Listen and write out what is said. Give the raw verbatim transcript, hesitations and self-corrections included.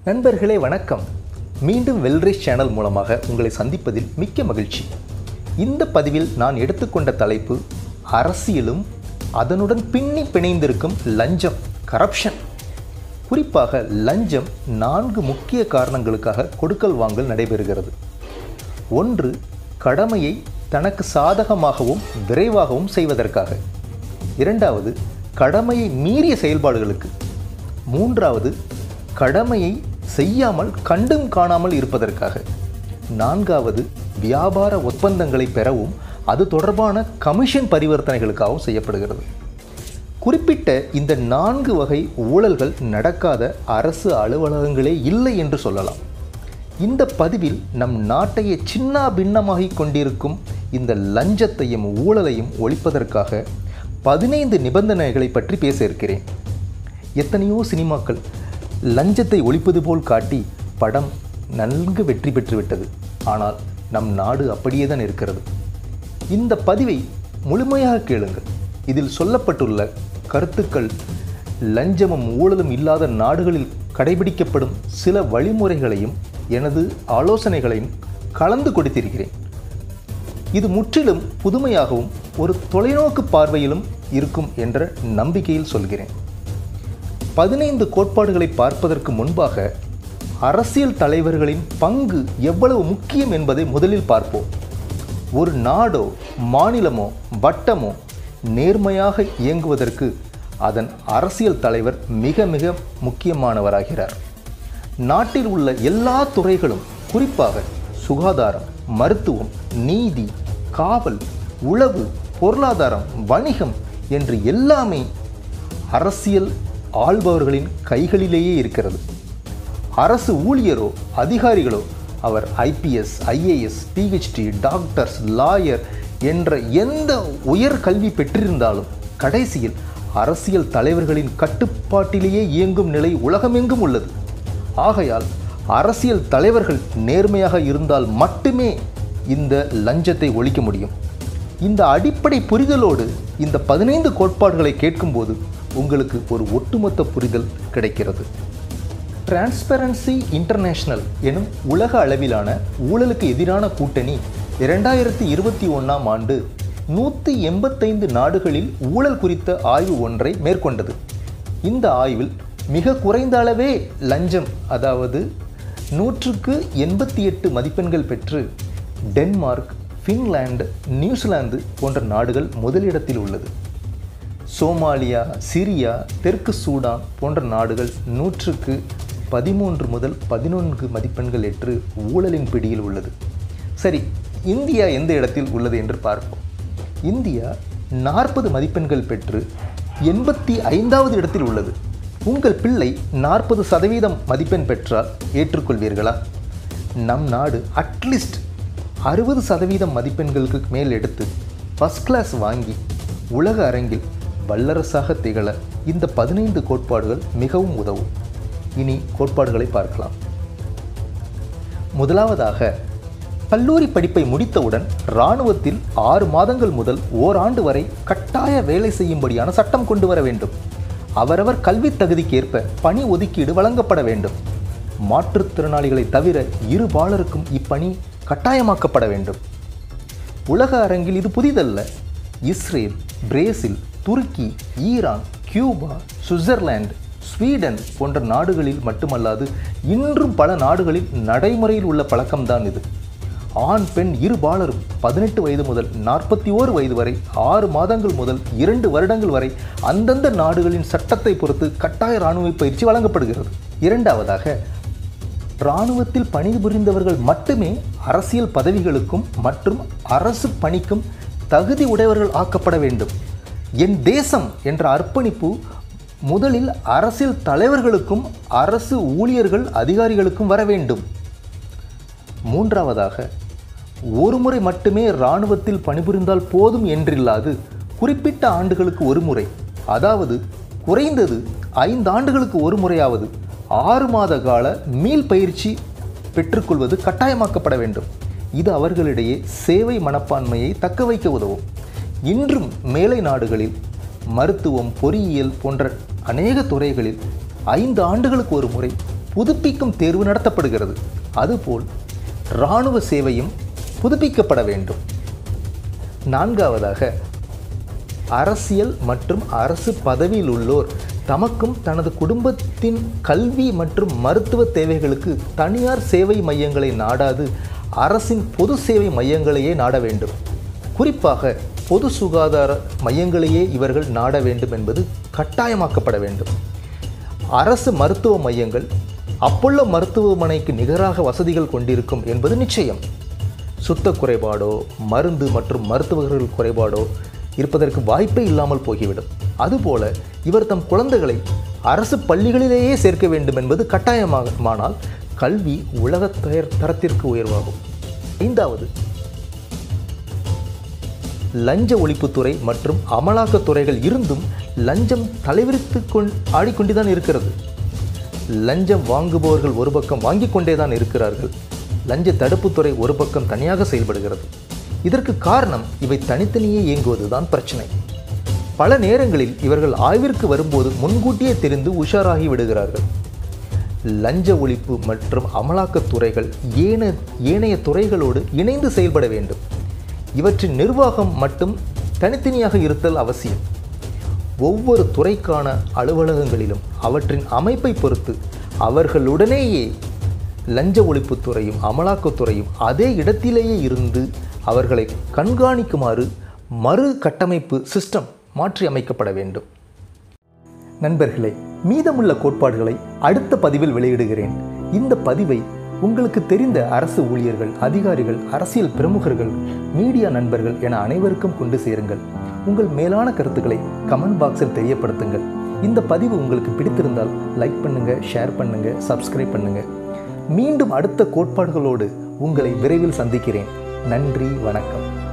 நண்பர்களே வணக்கம். மீண்டும் வெல்ரேஸ் சேனல் மூலமாக உங்களை சந்திப்பதில் மிக்க மகிழ்ச்சி. இந்த பதிவில் நான் எடுத்துக்கொண்ட தலைப்பு அரசியலும் அதனுடன் பின்னி பிணைந்திருக்கும் லஞ்சம், கரப்ஷன். குறிப்பாக லஞ்சம் நான்கு முக்கிய காரணங்களுக்காக கொடுக்கல் வாங்கல் நடைபெறுகிறது. ஒன்று, கடமையை தனக்கு சாதகமாகவும் விரைவாகவும் செய்வதற்காக. இரண்டாவது, கடமையை மீறிய செயல்பாடுகளுக்கு. மூன்றாவது, கடமையை செய்யாமல் கண்டும் காணாமல் இருப்பதற்காக. நான்காவது, வியாபார ஒப்பந்தங்களை பெறவும் அது தொடர்பான கமிஷன் பரிவர்த்தனைகளுக்காகவும் செய்யப்படுகிறது. குறிப்பிட்ட இந்த நான்கு வகை ஊழல்கள் நடக்காத அரசு அலுவலகங்களே இல்லை என்று சொல்லலாம். இந்த பதிவில் நம் நாட்டையே சின்ன பின்னமாகிக் கொண்டிருக்கும் இந்த லஞ்சத்தையும் ஊழலையும் ஒழிப்பதற்காக பதினைந்து நிபந்தனைகளை பற்றி பேச இருக்கிறேன். எத்தனையோ சினிமாக்கள் லஞ்சத்தை ஒழிப்பது போல் காட்டி படம் நன்கு வெற்றி பெற்றுவிட்டது. ஆனால் நம் நாடு அப்படியே தான் இருக்கிறது. இந்த பதிவை முழுமையாக கேளுங்கள். இதில் சொல்லப்பட்டுள்ள கருத்துக்கள் லஞ்சமும் ஊழலும் இல்லாத நாடுகளில் கடைபிடிக்கப்படும் சில வழிமுறைகளையும் எனது ஆலோசனைகளையும் கலந்து கொடுத்திருக்கிறேன். இது முற்றிலும் புதுமையாகவும் ஒரு தொலைநோக்கு பார்வையிலும் இருக்கும் என்ற நம்பிக்கையில் சொல்கிறேன். பதினைந்து கோட்பாடுகளை பார்ப்பதற்கு முன்பாக அரசியல் தலைவர்களின் பங்கு எவ்வளவு முக்கியம் என்பதை முதலில் பார்ப்போம். ஒரு நாடோ மாநிலமோ வட்டமோ நேர்மையாக இயங்குவதற்கு அதன் அரசியல் தலைவர் மிக மிக முக்கியமானவராகிறார். நாட்டில் உள்ள எல்லா துறைகளும், குறிப்பாக சுகாதாரம், மருத்துவம், நீதி, காவல், உளவு, பொருளாதாரம், வணிகம் என்று எல்லாமே அரசியல் ஆள்பவர்களின் கைகளிலேயே இருக்கிறது. அரசு ஊழியரோ அதிகாரிகளோ அவர் IPS, IAS, PhD, doctors, lawyer என்ற எந்த உயர் கல்வி பெற்றிருந்தாலும் கடைசியில் அரசியல் தலைவர்களின் கட்டுப்பாட்டிலேயே இயங்கும் நிலை உலகமெங்கும் உள்ளது. ஆகையால் அரசியல் தலைவர்கள் நேர்மையாக இருந்தால் மட்டுமே இந்த லஞ்சத்தை ஒழிக்க முடியும். இந்த அடிப்படை புரிதலோடு இந்த பதினைந்து கோட்பாடுகளை கேட்கும்போது உங்களுக்கு ஒரு ஒட்டுமொத்த புரிதல் கிடைக்கிறது. டிரான்ஸ்பரன்சி இன்டர்நேஷனல் எனும் உலக அளவிலான ஊழலுக்கு எதிரான கூட்டணி இரண்டாயிரத்தி இருபத்தி ஒன்றாம் ஆண்டு நூற்றி எண்பத்தைந்து நாடுகளில் ஊழல் குறித்த ஆய்வு ஒன்றை மேற்கொண்டது. இந்த ஆய்வில் மிக குறைந்த அளவே லஞ்சம், அதாவது நூற்றுக்கு எண்பத்தி எட்டு மதிப்பெண்கள் பெற்று டென்மார்க், ஃபின்லாந்து, நியூசிலாந்து போன்ற நாடுகள் முதலிடத்தில் உள்ளது. சோமாலியா, சிரியா, தெற்கு சூடான் போன்ற நாடுகள் நூற்றுக்கு பதிமூன்று முதல் பதினொன்று மதிப்பெண்கள் ஏற்று ஊழலின் பிடியில் உள்ளது. சரி, இந்தியா எந்த இடத்தில் உள்ளது என்று பார்ப்போம். இந்தியா நாற்பது மதிப்பெண்கள் பெற்று எண்பத்தி ஐந்தாவது இடத்தில் உள்ளது. உங்கள் பிள்ளை நாற்பது சதவீதம் மதிப்பெண் பெற்றால் ஏற்றுக்கொள்வீர்களா? நம் நாடு அட்லீஸ்ட் அறுபது சதவீதம் மதிப்பெண்களுக்கு மேல் எடுத்து ஃபஸ்ட் கிளாஸ் வாங்கி உலக அரங்கில் வல்லரசாக திகழ இந்த பதினைந்து கோட்பாடுகள் மிகவும் உதவும். இனி கோட்பாடுகளை பார்க்கலாம். முதலாவதாக, கல்லூரி படிப்பை முடித்தவுடன் இராணுவத்தில் ஆறு மாதங்கள் முதல் ஓராண்டு வரை கட்டாய வேலை செய்யும்படியான சட்டம் கொண்டு வர வேண்டும். அவரவர் கல்வி தகுதிக்கேற்ப பணி ஒதுக்கீடு வழங்கப்பட வேண்டும். மாற்றுத்திறனாளிகளை தவிர இரு பாலருக்கும் இப்பணி கட்டாயமாக்கப்பட வேண்டும். உலக அரங்கில் இது புதிதல்ல. இஸ்ரேல், பிரேசில், துருக்கி, ஈரான், கியூபா, சுவிட்சர்லாந்து, ஸ்வீடன் போன்ற நாடுகளில் மட்டுமல்லாது இன்றும் பல நாடுகளில் நடைமுறையில் உள்ள பழக்கம்தான் இது. ஆண் பெண் இரு பாலரும் பதினெட்டு வயது முதல் நாற்பத்தி ஓரு வயது வரை ஆறு மாதங்கள் முதல் இரண்டு வருடங்கள் வரை அந்தந்த நாடுகளின் சட்டத்தை பொறுத்து கட்டாய இராணுவ பயிற்சி வழங்கப்படுகிறது. இரண்டாவதாக, இராணுவத்தில் பணிபுரிந்தவர்கள் மட்டுமே அரசியல் பதவிகளுக்கும் மற்றும் அரசு பணிக்கும் தகுதி உடையவர்கள் ஆக்கப்பட வேண்டும். என் தேசம் என்ற அர்ப்பணிப்பு முதலில் அரசியல் தலைவர்களுக்கும் அரசு ஊழியர்கள் அதிகாரிகளுக்கும் வர வேண்டும். மூன்றாவதாக, ஒரு முறை மட்டுமே இராணுவத்தில் பணிபுரிந்தால் போதும் என்றில்லாது குறிப்பிட்ட ஆண்டுகளுக்கு ஒரு முறை, அதாவது குறைந்தது ஐந்து ஆண்டுகளுக்கு ஒரு முறையாவது ஆறு மாத கால மீள் பயிற்சி பெற்றுக்கொள்வது கட்டாயமாக்கப்பட வேண்டும். இது அவர்களிடையே சேவை மனப்பான்மையை தக்க வைக்க உதவும். இன்றும் மேலை நாடுகளில் மருத்துவம், பொறியியல் போன்ற அநேக துறைகளில் ஐந்து ஆண்டுகளுக்கு ஒரு முறை புதுப்பிக்கும் தேர்வு நடத்தப்படுகிறது. அதுபோல் இராணுவ சேவையும் புதுப்பிக்கப்பட வேண்டும். நான்காவதாக, அரசியல் மற்றும் அரசு பதவியில் உள்ளோர் தமக்கும் தனது குடும்பத்தின் கல்வி மற்றும் மருத்துவ தேவைகளுக்கு தனியார் சேவை மையங்களை நாடாது அரசின் பொது சேவை மையங்களையே நாட வேண்டும். குறிப்பாக பொது சுகாதார மையங்களையே இவர்கள் நாட வேண்டும் என்பது கட்டாயமாக்கப்பட வேண்டும். அரசு மருத்துவ மையங்கள் அப்போலோ மருத்துவமனைக்கு நிகராக வசதிகள் கொண்டிருக்கும் என்பது நிச்சயம். சுத்த குறைபாடோ மருந்து மற்றும் மருத்துவர்கள் குறைபாடோ இருப்பதற்கு வாய்ப்பே இல்லாமல் போய்விடும். அதுபோல இவர் தம் குழந்தைகளை அரசு பள்ளிகளிலேயே சேர்க்க வேண்டும் என்பது கட்டாயமானால் கல்வி உலக தரத்திற்கு உயர்வாகும். ஐந்தாவது, லஞ்ச ஒழிப்புத்துறை மற்றும் அமலாக்கத்துறைகள் இருந்தும் லஞ்சம் தலைவிரித்து கொண் ஆடிக்கொண்டுதான் இருக்கிறது. லஞ்சம் வாங்குபவர்கள் ஒரு பக்கம் வாங்கிக் கொண்டேதான் இருக்கிறார்கள். லஞ்ச தடுப்புத்துறை ஒரு பக்கம் தனியாக செயல்படுகிறது. இதற்கு காரணம் இவை தனித்தனியே இயங்குவதுதான் பிரச்சனை. பல நேரங்களில் இவர்கள் ஆய்விற்கு வரும்போது முன்கூட்டியே தெரிந்து உஷாராகி விடுகிறார்கள். லஞ்ச ஒழிப்பு மற்றும் அமலாக்கத்துறைகள் ஏன ஏனைய துறைகளோடு இணைந்து செயல்பட வேண்டும். இவற்றின் நிர்வாகம் மட்டும் தனித்தனியாக இருத்தல் அவசியம். ஒவ்வொரு துறைக்கான அலுவலகங்களிலும் அவற்றின் அமைப்பை பொறுத்து அவர்களுடனேயே லஞ்ச ஒழிப்புத்துறையும் அமலாக்கத்துறையும் அதே இடத்திலேயே இருந்து அவர்களை கண்காணிக்குமாறு மறு கட்டமைப்பு சிஸ்டம் மாற்றி அமைக்கப்பட வேண்டும். நண்பர்களே, மீதமுள்ள கோட்பாடுகளை அடுத்த பதிவில் வெளியிடுகிறேன். இந்த பதிவை உங்களுக்கு தெரிந்த அரசு ஊழியர்கள், அதிகாரிகள், அரசியல் பிரமுகர்கள், மீடியா நண்பர்கள் என அனைவருக்கும் கொண்டு சேருங்கள். உங்கள் மேலான கருத்துக்களை கமெண்ட் பாக்ஸில் தெரியப்படுத்துங்கள். இந்த பதிவு உங்களுக்கு பிடித்திருந்தால் லைக் பண்ணுங்க, ஷேர் பண்ணுங்க, சப்ஸ்கிரைப் பண்ணுங்க. மீண்டும் அடுத்த கோட்பாடுகளோடு உங்களை விரைவில் சந்திக்கிறேன். நன்றி, வணக்கம்.